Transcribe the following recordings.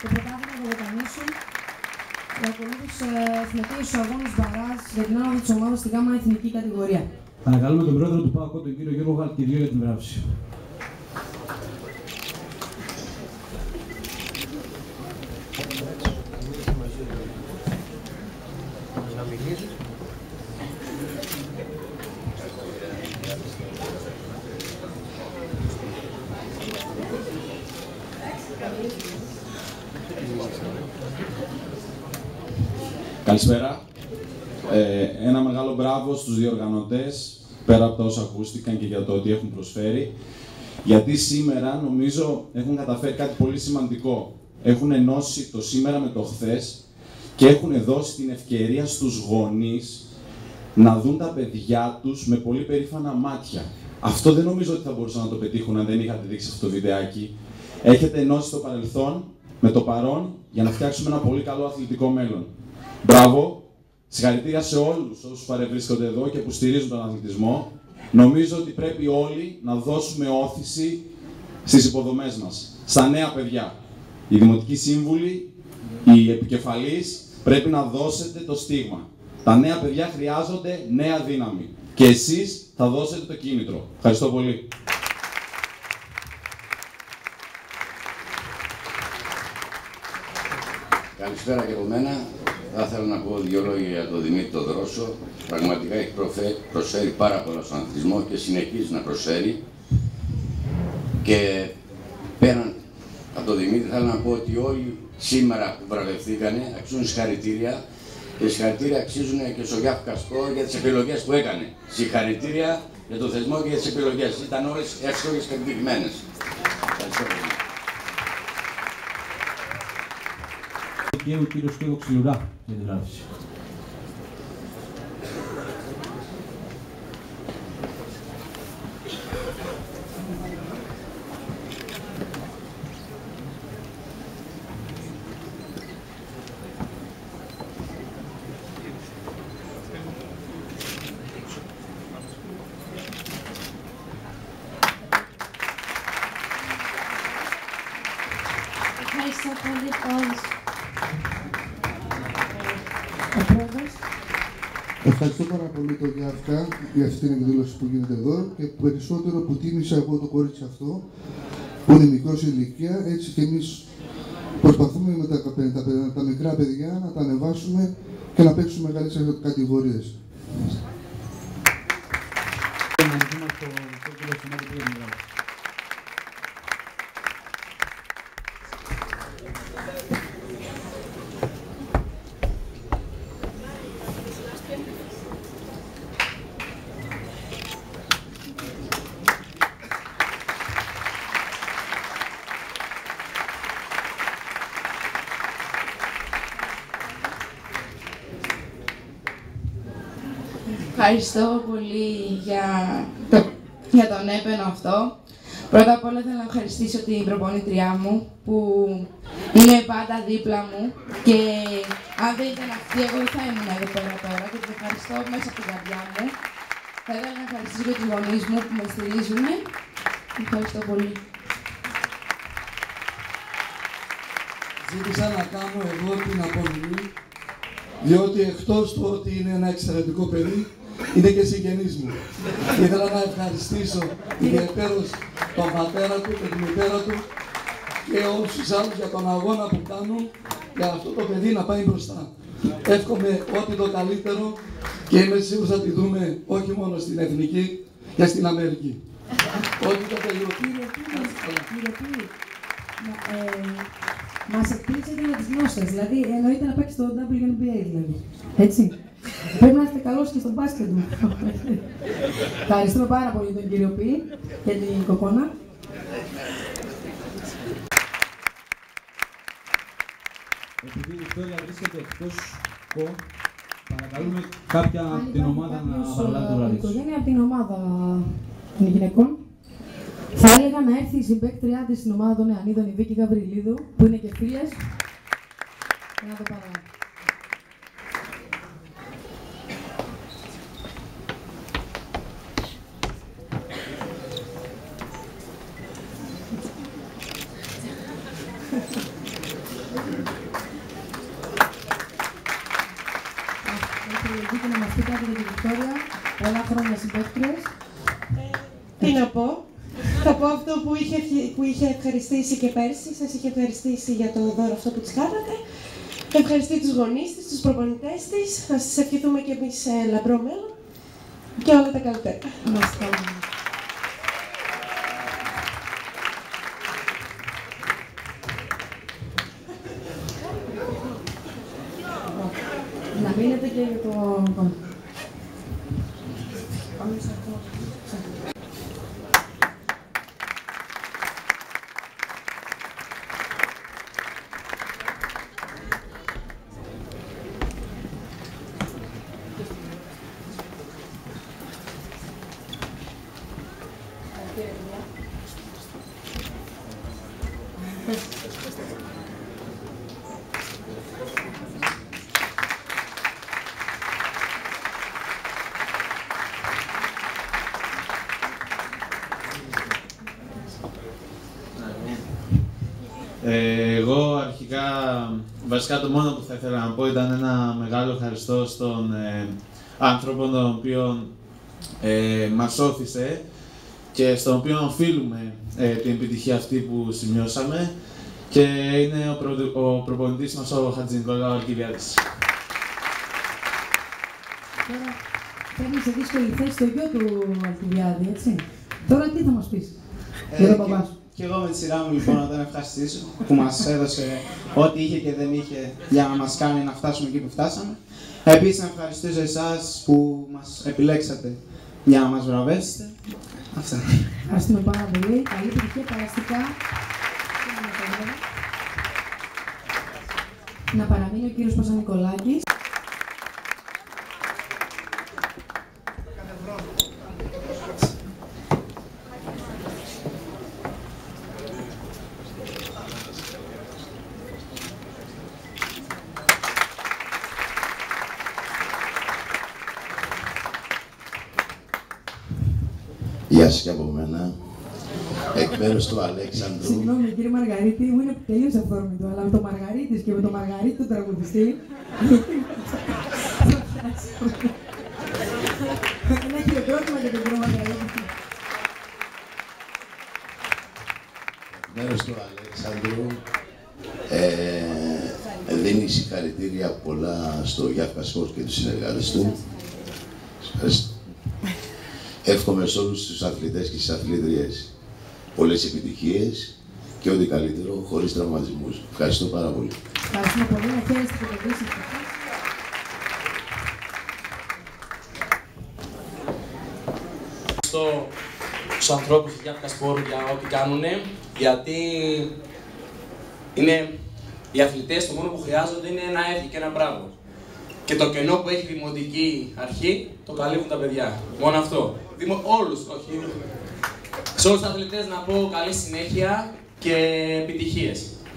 το πρωτάθλημα του Βοτανίσου. Και ακολούθως συμμετέχει στους αγώνες Μπαράζ για την άνοδο της ομάδας στη ΓΑΜΑ εθνική κατηγορία. Παρακαλούμε τον πρόεδρο του ΠΑΟΚ, τον κύριο Γιώργο Γαλτηριό, για την μπράψη. Καλησπέρα. Ένα μεγάλο μπράβο στους διοργανωτές, πέρα από τα όσα ακούστηκαν και για το ότι έχουν προσφέρει, γιατί σήμερα νομίζω έχουν καταφέρει κάτι πολύ σημαντικό. Έχουν ενώσει το σήμερα με το χθες και έχουν δώσει την ευκαιρία στους γονείς να δουν τα παιδιά τους με πολύ περήφανα μάτια. Αυτό δεν νομίζω ότι θα μπορούσαν να το πετύχουν αν δεν είχατε δείξει αυτό το βιντεάκι. Έχετε ενώσει το παρελθόν με το παρόν για να φτιάξουμε ένα πολύ καλό αθλητικό μέλλον. Μπράβο! Συγχαρητήρια σε όλους όσους παρευρίσκονται εδώ και που στηρίζουν τον αθλητισμό. Νομίζω ότι πρέπει όλοι να δώσουμε όθηση στις υποδομές μας, στα νέα παιδιά. Οι δημοτικοί σύμβουλοι, οι επικεφαλείς, πρέπει να δώσετε το στίγμα. Τα νέα παιδιά χρειάζονται νέα δύναμη. Και εσείς θα δώσετε το κίνητρο. Ευχαριστώ πολύ. Καλησπέρα και από μένα. Θα ήθελα να πω δύο λόγια για τον Δημήτρη τον Δρόσο. Πραγματικά έχει προσφέρει πάρα πολλά στον αθλητισμό και συνεχίζει να προσφέρει. Και πέραν από τον Δημήτρη, θέλω να πω ότι όλοι σήμερα που βραβευθήκανε αξίζουν συγχαρητήρια και συγχαρητήρια αξίζουν και στο Γιάννη Καστό για τις επιλογές που έκανε. Συγχαρητήρια για το θεσμό και για τις επιλογές. Ήταν όλες εύστοχες και επιτυχημένες. Ευχαριστώ πολύ. Και ο κύριος Κέγο Ξυλουρά για την γράφηση. Ευχαριστώ πολύ όλους. Ευχαριστώ πάρα πολύ τον Γιάφκα για αυτή την εκδήλωση που γίνεται εδώ και περισσότερο που τίμησα εγώ το κορίτσι αυτό που είναι μικρό σε ηλικία, έτσι και εμείς προσπαθούμε με τα μικρά παιδιά να τα ανεβάσουμε και να παίξουμε μεγάλες κατηγορίες. Ευχαριστώ πολύ για τον έπαινο αυτό. Πρώτα απ' όλα θέλω να ευχαριστήσω την προπονήτριά μου που είναι πάντα δίπλα μου και αν δεν ήταν αυτή εγώ δεν θα ήμουν εδώ πέρα τώρα και την ευχαριστώ μέσα από την καρδιά μου. Θα ήθελα να ευχαριστήσω και τους γονείς μου που με στηρίζουν. Ευχαριστώ πολύ. Ζήτησα να κάνω εγώ την απομονή, διότι εκτός του ότι είναι ένα εξαιρετικό παιδί, είναι και συγγενής μου. Ήθελα να ευχαριστήσω ιδιαιτέρως τον πατέρα του και τη μητέρα του και όλους τους άλλους για τον αγώνα που κάνουν για αυτό το παιδί να πάει μπροστά. Εύχομαι ό,τι το καλύτερο και είμαι σίγουρος θα τη δούμε όχι μόνο στην Εθνική και στην Αμερική. Ό,τι το τελειώσει. Μας εκπλήξετε με τις γνώσεις, δηλαδή εννοείται να παίξει στο WNBA δηλαδή, έτσι. Πρέπει να είστε καλός και στο μπάσκετ μου. Ευχαριστούμε πάρα πολύ τον κύριο Πι και την Κοκόνα. Επειδή η Βικτόρια βρίσκεται εκτός ΚΟ, παρακαλούμε κάποια από την ομάδα να παραλάβει το βράδυ. Οικογένεια από την ομάδα των γυναικών. Θα έλεγα να έρθει η συμπαίκτριά της στην ομάδα των Νεανίδων, η Βίκη Γαβριλίδου, που είναι και φίλες, και να το παραλάβει. Και να μας πει κάτι για την Βικτόρια, πολλά χρόνια συμπαίκτριες. Τι να πω. Θα πω αυτό που είχε ευχαριστήσει και πέρσι. Σας είχε ευχαριστήσει για το δώρο αυτό που της κάνατε. Ευχαριστεί τους γονείς της, τους προπονητές της. Θα σας ευχηθούμε και εμείς σε λαμπρό μέλλον. Και όλα τα καλύτερα. Να μείνετε και για το... Εγώ αρχικά, βασικά το μόνο που θα ήθελα να πω ήταν ένα μεγάλο ευχαριστώ στον άνθρωπο τον οποίο μας όθησε και στον οποίο οφείλουμε την επιτυχία αυτή που σημειώσαμε και είναι ο προπονητής μας, ο Χατζηνικολάου Αλκιβιάδης. Τώρα φέρνει σε δύσκολη θέση το γιο του Αλκιβιάδη, έτσι. Τώρα τι θα μας πεις για τον παπά σου? Και εγώ με τη σειρά μου λοιπόν να τον ευχαριστήσω που μας έδωσε ό,τι είχε και δεν είχε για να μας κάνει να φτάσουμε εκεί που φτάσαμε. Επίσης να ευχαριστήσω εσάς που μας επιλέξατε για να μας βραβεύσετε. Αυτά. Ευχαριστούμε πάρα πολύ. Καλή επιτυχία, παραστικά. Να παραμείνει ο κύριος Πασανικολάκης. Γεια σας και από μένα. Εκ μέρους του Αλέξανδρου. Συγγνώμη κύριε Μαργαρίτη, μου είναι τελείως αυθόρμητο, αλλά με το Μαργαρίτης και με το Μαργαρίτη τον τραγουδιστή. Ένα χειροκρότημα για τον κύριο Μαργαρίτη. Εκ μέρους του Αλέξανδρου δίνει συγχαρητήρια πολλά στο Γιάφκα Σπορτ και τους συνεργάτες του. Ευχαριστώ. Εύχομαι σε όλους τους αθλητές και τις αθλήτριες πολλές επιτυχίες και ό,τι καλύτερο χωρίς τραυματισμούς. Ευχαριστώ πάρα πολύ. Ευχαριστούμε πολύ. Να χαίρεστε και το δίσετε. Ευχαριστώ τους ανθρώπους του Γιάφκα Σπορτ για ό,τι κάνουν, γιατί είναι οι αθλητές, το μόνο που χρειάζονται είναι ένα έφη και ένα μπράβο. Και το κενό που έχει η δημοτική αρχή το καλύπτουν τα παιδιά. Μόνο αυτό. Όλους, όχι. Σε όλους τους αθλητές να πω καλή συνέχεια και επιτυχίες.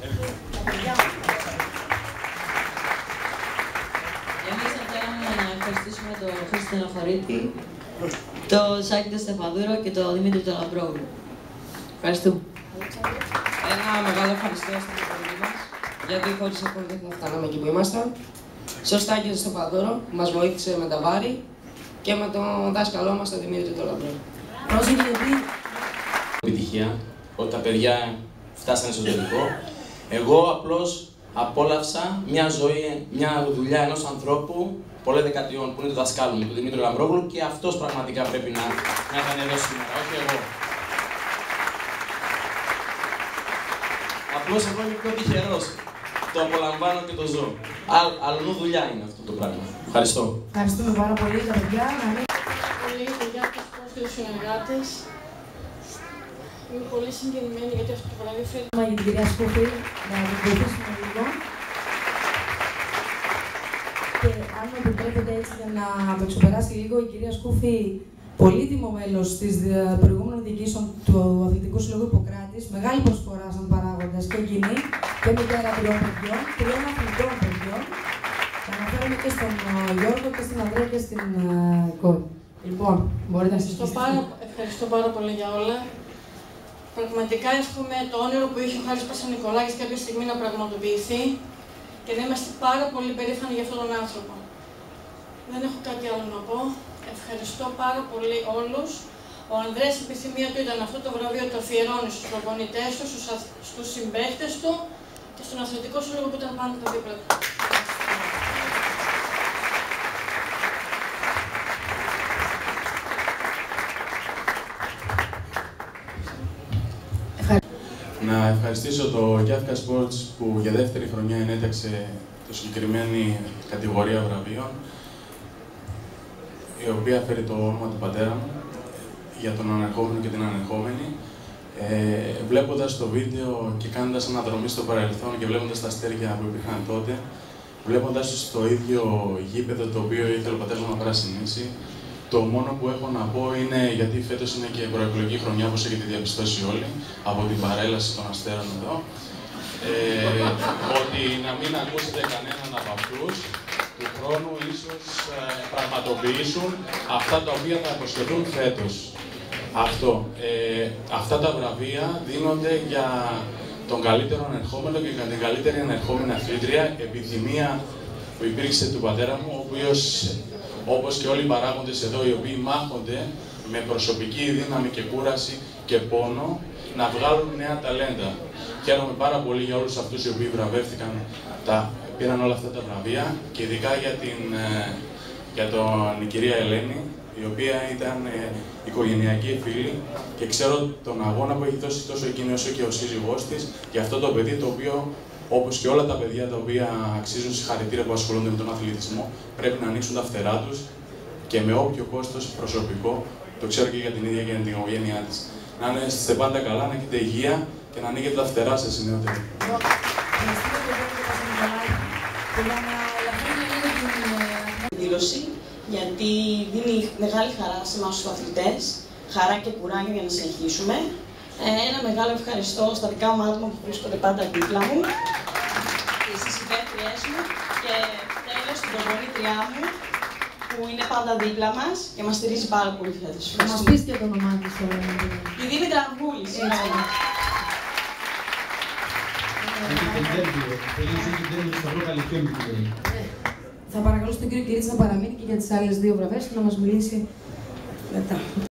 Εμείς θα θέλαμε να ευχαριστήσουμε τον Χρήστο Ναχωρίτη, τον Σάκη τον Στεφανδούρο και τον Δημήτρη τον Λαμπρόγλου. Ευχαριστούμε. Ένα μεγάλο ευχαριστώ στην προπονητή μας, γιατί χωρίς αυτό δεν θα φτάναμε εκεί που ήμασταν. Στο Στάκη τον Στεφανδούρο που μας βοήθησε με τα βάρη και με τον δάσκαλό μας τον Δημήτρη τον Λαμπρόγλου. Επιτυχία, ότι τα παιδιά φτάσανε στο τελικό. Εγώ απλώς απόλαυσα μια ζωή, μια δουλειά ενός ανθρώπου πολλές δεκαετιών που είναι του δασκάλου μου, του Δημήτρη Λαμπρόγλου, και αυτός πραγματικά πρέπει να ήταν εδώ σήμερα, όχι εγώ. Απλώς εγώ είμαι πιο τυχερός. Το απολαμβάνω και το ζω. Αλλού δουλειά είναι αυτό το πράγμα. Ευχαριστώ. Ευχαριστούμε πάρα πολύ τα παιδιά. Πολύ για τους συνεργάτες. Είμαι πολύ συγκινημένη γιατί αυτό το βράδυ φέρνει. Για την κυρία Σκούφη, να την βοηθήσουμε λίγο. Και αν μου επιτρέπετε έτσι για να το ξεπεράσει λίγο, η κυρία Σκούφη, πολύτιμο μέλος της προηγούμενων διοικήσεων του Αθλητικού Συλλόγου Ιπποκράτης, μεγάλη προσφορά σαν παράγοντας και εκείνη και μητέρα τριών παιδιών, τριών αθλητών παιδιών. Και αναφέρομαι και στον Γιώργο και στην Ανδρέα και στην κόρη. Λοιπόν, μπορείτε να συζητήσετε. Ευχαριστώ πάρα πολύ για όλα. Πραγματικά εύχομαι το όνειρο που είχε ο Χάρης Πασανικολάκης κάποια στιγμή να πραγματοποιηθεί και να είμαστε πάρα πολύ περήφανοι για αυτόν τον άνθρωπο. Δεν έχω κάτι άλλο να πω. Ευχαριστώ πάρα πολύ όλους. Ο Ανδρέας, η επιθυμία του ήταν αυτό το βραβείο το αφιερώνει στους προπονητές του, στους συμπαίκτες του και στον αθλητικό σύλλογο που ήταν πάνω από τα δίπλα του. Να ευχαριστήσω το Γιάφκα Sports που για δεύτερη χρονιά ενέταξε το συγκεκριμένη κατηγορία βραβείων, η οποία φέρει το όνομα του πατέρα μου, για τον ανερχόμενο και την ανερχόμενη. Βλέποντας το βίντεο και κάνοντας αναδρομή στο παρελθόν και βλέποντας τα αστέρια που υπήρχαν τότε, βλέποντας στο ίδιο γήπεδο το οποίο ήθελε ο πατέρας μου να πρασινίσει, το μόνο που έχω να πω είναι, γιατί φέτος είναι και προεκλογική χρονιά, όπως έχετε διαπιστώσει όλοι, από την παρέλαση των αστέρων εδώ, ότι να μην ακούσετε κανέναν από αυτούς του χρόνου ίσως πραγματοποιήσουν αυτά τα οποία θα υποσχεθούν φέτος. Αυτά τα βραβεία δίνονται για τον καλύτερο ανερχόμενο και για την καλύτερη ανερχόμενη αθλήτρια, επιθυμία που υπήρξε του πατέρα μου, ο οποίος, όπως και όλοι οι παράγοντες εδώ, οι οποίοι μάχονται με προσωπική δύναμη και κούραση και πόνο, να βγάλουν νέα ταλέντα. Χαίρομαι πάρα πολύ για όλους αυτούς οι οποίοι βραβεύτηκαν, πήραν όλα αυτά τα βραβεία και ειδικά για την κυρία Ελένη, η οποία ήταν οικογενειακή φίλη και ξέρω τον αγώνα που έχει δώσει τόσο εκείνη όσο και ο σύζυγός της για αυτό το παιδί, το οποίο, όπως και όλα τα παιδιά τα οποία αξίζουν συγχαρητήρια που ασχολούνται με τον αθλητισμό, πρέπει να ανοίξουν τα φτερά τους και με όποιο κόστος προσωπικό, το ξέρω και για την ίδια και για την οικογένειά της. Να είστε πάντα καλά, να έχετε υγεία και να ανοίγετε τα φτερά σας οι νεότεροι. Γιατί δίνει μεγάλη χαρά σε εμάς τους αθλητές, χαρά και κουράγιο για να συνεχίσουμε. Ένα μεγάλο ευχαριστώ στα δικά μου άτομα που βρίσκονται πάντα δίπλα μου, στις συμπαίκτριές μου και τέλος στην προπονήτριά μου που είναι πάντα δίπλα μας και μας στηρίζει πάρα πολύ φέτος. Θα μας πεις και το όνομά της τώρα. Η Δήμητρα Αυγούλη, συγγνώμη. Θα παρακαλώ τον κύριο Κυρίτση να παραμείνει και για τις άλλες δύο βραβές και να μας μιλήσει μετά.